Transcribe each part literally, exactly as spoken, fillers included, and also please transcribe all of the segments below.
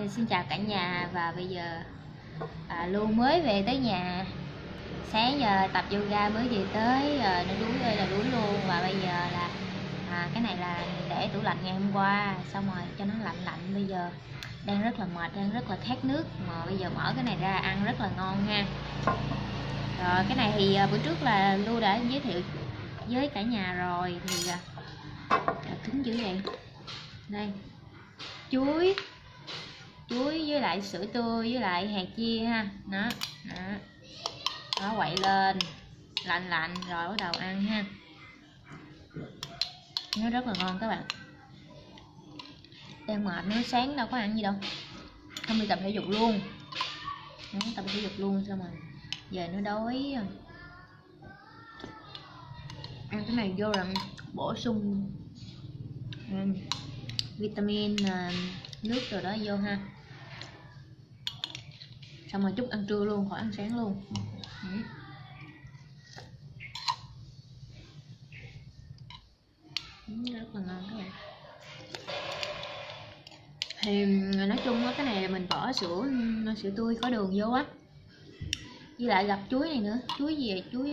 Xin chào cả nhà, và bây giờ à, Lu mới về tới nhà. Sáng giờ tập yoga mới về tới, à, nó đuối ơi là đuối luôn. Và bây giờ là à, cái này là để tủ lạnh ngày hôm qua, xong rồi cho nó lạnh lạnh. Bây giờ đang rất là mệt, đang rất là khát nước, mà bây giờ mở cái này ra ăn rất là ngon ha. Rồi cái này thì à, bữa trước là Lu đã giới thiệu với cả nhà rồi. Thì à, à, cứng dữ vậy. Đây, chuối chuối với lại sữa tươi với lại hạt chia ha. Đó, đó. Đó, quậy lên lạnh lạnh rồi bắt đầu ăn ha. Nó rất là ngon các bạn. Đang mệt nữa, sáng đâu có ăn gì đâu, không đi tập thể dục luôn. Đó, tập thể dục luôn xong rồi giờ nó đói. Ăn cái này vô là bổ sung um, vitamin, uh, nước rồi đó vô ha. Xong rồi chút ăn trưa luôn, khỏi ăn sáng luôn. Ừ. Rất là ngon các bạn. Thì nói chung á, cái này là mình bỏ sữa sữa tươi có đường vô á, với lại gặp chuối này nữa. Chuối gì vậy? Chuối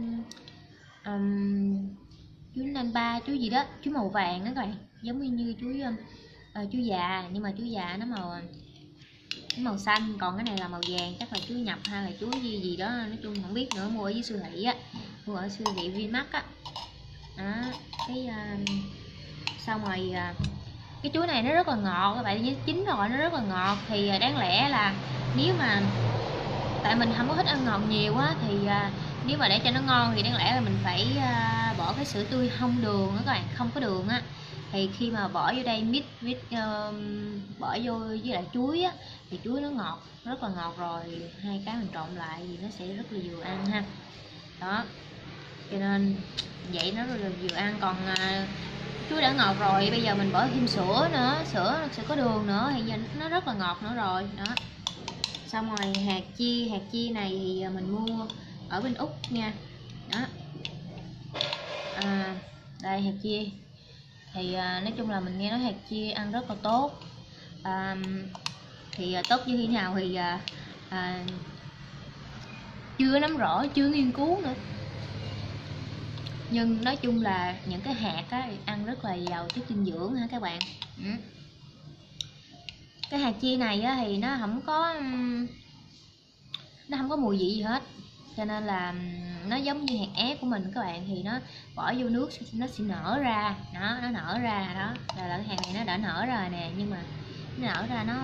um, chuối nanh ba, chuối gì đó, chuối màu vàng đó các bạn, giống như, như chuối uh, chuối già, nhưng mà chuối già nó màu nó màu xanh, còn cái này là màu vàng, chắc là chuối nhập hay là chuối gì gì đó, nói chung không biết nữa. Mua ở dưới siêu thị á, mua ở siêu thị Vinmart á. Đó, cái uh, xong rồi uh, cái chuối này nó rất là ngọt các bạn, chín rồi nó rất là ngọt. Thì uh, đáng lẽ là nếu mà tại mình không có thích ăn ngọt nhiều á, thì uh, nếu mà để cho nó ngon thì đáng lẽ là mình phải uh, bỏ cái sữa tươi không đường đó các bạn, không có đường á. Thì khi mà bỏ vô đây mix với uh, bỏ vô với lại chuối á, thì chuối nó ngọt, rất là ngọt rồi, hai cái mình trộn lại thì nó sẽ rất là vừa ăn ha. Đó, cho nên vậy nó rất là vừa ăn. Còn uh, chuối đã ngọt rồi, bây giờ mình bỏ thêm sữa nữa, sữa sẽ có đường nữa thì nó rất là ngọt nữa rồi. Đó, xong rồi hạt chia, hạt chia này thì mình mua ở bên Úc nha. Đó, à, đây hạt chia thì à, nói chung là mình nghe nói hạt chia ăn rất là tốt. À, thì à, tốt như thế nào thì à, à, chưa nắm rõ, chưa nghiên cứu nữa, nhưng nói chung là những cái hạt á, ăn rất là giàu chất dinh dưỡng ha các bạn. Ừ. Cái hạt chia này á, thì nó không có nó không có mùi vị gì hết, cho nên là nó giống như hạt ép của mình các bạn. Thì nó bỏ vô nước nó sẽ nở ra. Đó, nó nở ra đó, là, là cái hạt này nó đã nở ra nè, nhưng mà nó nở ra nó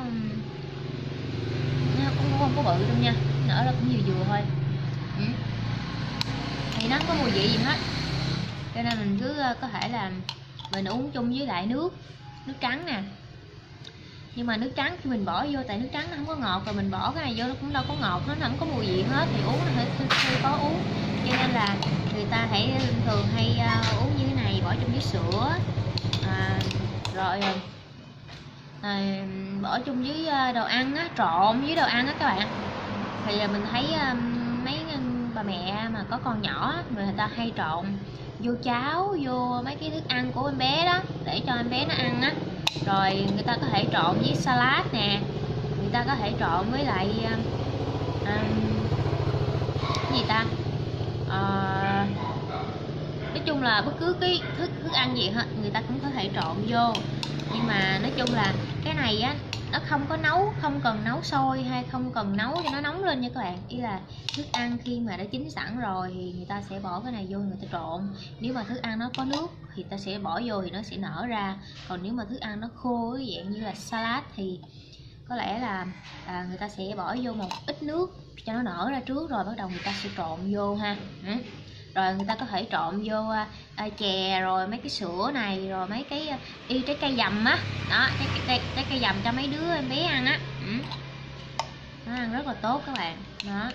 nó cũng không có bự đâu nha, nở ra cũng vừa vừa thôi. Ừ. Thì nó không có mùi vị gì hết, cho nên mình cứ có thể là mình uống chung với lại nước nước trắng nè. Nhưng mà nước trắng khi mình bỏ vô, tại nước trắng nó không có ngọt, rồi mình bỏ cái này vô nó cũng đâu có ngọt, nó không có mùi gì hết, thì uống nó hơi, hơi khó uống. Cho nên là người ta hãy thường hay uh, uống như thế này, bỏ chung với sữa, à, rồi à, bỏ chung với đồ ăn á, trộn với đồ ăn á các bạn. Thì mình thấy uh, mấy bà mẹ mà có con nhỏ, người ta hay trộn vô cháo, vô mấy cái thức ăn của em bé đó, để cho em bé nó ăn á. Rồi người ta có thể trộn với salad nè, người ta có thể trộn với lại uh, cái gì ta, uh, nói chung là bất cứ cái thức thức ăn gì hết người ta cũng có thể trộn vô. Nhưng mà nói chung là cái này á, nó không có nấu, không cần nấu sôi hay không cần nấu cho nó nóng lên nha các bạn. Ý là thức ăn khi mà đã chín sẵn rồi thì người ta sẽ bỏ cái này vô, người ta trộn. Nếu mà thức ăn nó có nước thì ta sẽ bỏ vô thì nó sẽ nở ra. Còn nếu mà thức ăn nó khô dạng như là salad thì có lẽ là à, người ta sẽ bỏ vô một ít nước cho nó nở ra trước, rồi bắt đầu người ta sẽ trộn vô ha. Ừ. Rồi người ta có thể trộn vô à, chè, rồi mấy cái sữa này, rồi mấy cái y trái cây dầm á, đó, trái, trái, trái cây dầm cho mấy đứa em bé ăn á. Ừ. Nó ăn rất là tốt các bạn. Đó,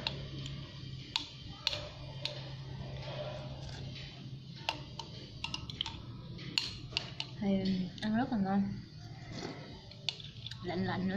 thì ăn rất là ngon, lạnh lạnh nữa.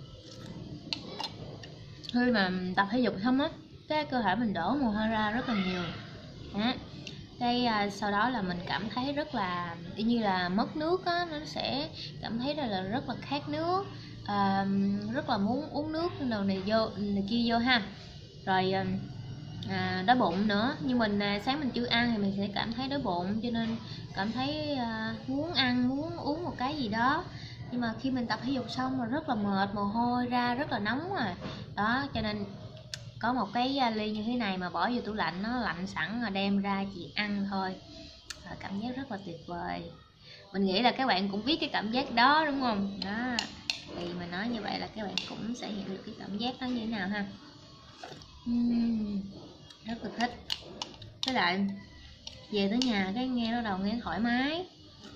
Khi mà tập thể dục xong á, cái cơ thể mình đổ mồ hôi ra rất là nhiều. Đó, cái à, sau đó là mình cảm thấy rất là y như là mất nước á, nó sẽ cảm thấy là, là rất là khát nước. à, rất là muốn uống nước đồ này vô này kia vô ha. Rồi à, đói bụng nữa, nhưng mình à, sáng mình chưa ăn thì mình sẽ cảm thấy đói bụng, cho nên cảm thấy à, muốn ăn, muốn uống một cái gì đó. Nhưng mà khi mình tập thể dục xong rồi rất là mệt, mồ hôi ra rất là nóng à đó, cho nên có một cái ly như thế này mà bỏ vô tủ lạnh, nó lạnh sẵn rồi đem ra chỉ ăn thôi, cảm giác rất là tuyệt vời. Mình nghĩ là các bạn cũng biết cái cảm giác đó đúng không đó, thì mình nói như vậy là các bạn cũng sẽ hiểu được cái cảm giác đó như thế nào ha. uhm, rất là thích. Với lại về tới nhà cái nghe nó đầu nghe thoải mái,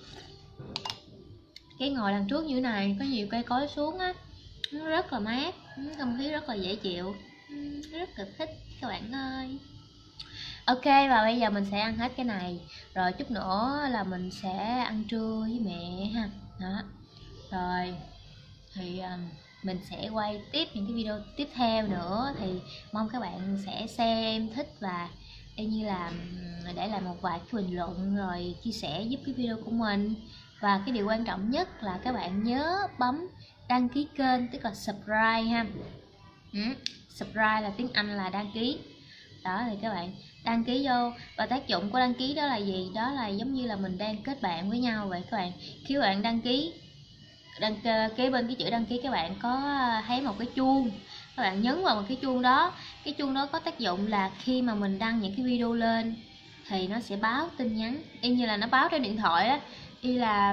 cái ngồi đằng trước như thế này có nhiều cây cối xuống á, nó rất là mát, không khí rất là dễ chịu, rất là thích các bạn ơi. Ok, và bây giờ mình sẽ ăn hết cái này, rồi chút nữa là mình sẽ ăn trưa với mẹ ha đó. Rồi thì um, mình sẽ quay tiếp những cái video tiếp theo nữa, thì mong các bạn sẽ xem thích và y như là để lại một vài cái bình luận rồi chia sẻ giúp cái video của mình. Và cái điều quan trọng nhất là các bạn nhớ bấm đăng ký kênh, tức là subscribe ha. ừ, subscribe là tiếng Anh là đăng ký đó, thì các bạn đăng ký vô. Và tác dụng của đăng ký đó là gì? Đó là giống như là mình đang kết bạn với nhau vậy các bạn. Khi các bạn đăng ký, đăng kế bên cái chữ đăng ký các bạn có thấy một cái chuông, các bạn nhấn vào một cái chuông đó. Cái chuông đó có tác dụng là khi mà mình đăng những cái video lên thì nó sẽ báo tin nhắn, y như là nó báo trên điện thoại á. Y là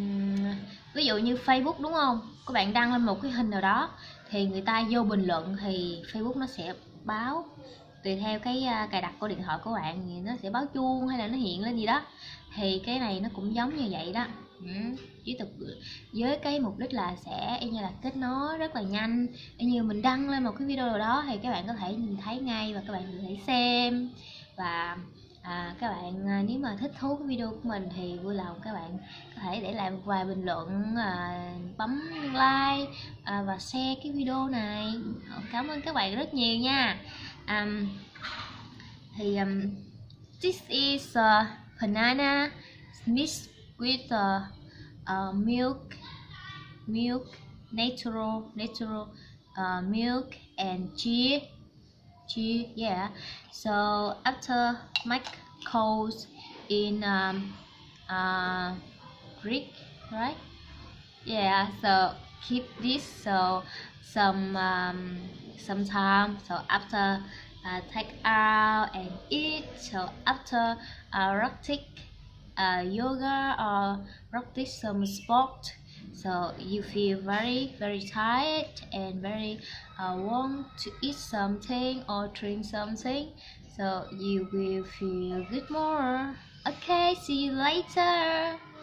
ví dụ như Facebook đúng không, các bạn đăng lên một cái hình nào đó thì người ta vô bình luận thì Facebook nó sẽ báo, tùy theo cái cài đặt của điện thoại của bạn thì nó sẽ báo chuông hay là nó hiện lên gì đó. Thì cái này nó cũng giống như vậy đó. ừ. Chỉ tục với cái mục đích là sẽ y như là kết nối rất là nhanh, y như mình đăng lên một cái video nào đó thì các bạn có thể nhìn thấy ngay và các bạn có thể xem. Và à, các bạn nếu mà thích thú cái video của mình thì vui lòng các bạn có thể để lại một vài bình luận, à, bấm like à, và share cái video này. Cảm ơn các bạn rất nhiều nha. um, thì um, this is a banana mixed with a uh, milk milk natural natural uh, milk and cheese cheese yeah. So after make cold in um, uh, Greek, right? Yeah, so keep this so some um, some time. So after uh, take out and eat. So after uh, rotic uh, yoga or rotic some sport, so you feel very very tired and very uh, want to eat something or drink something, so you will feel good more. Okay, see you later.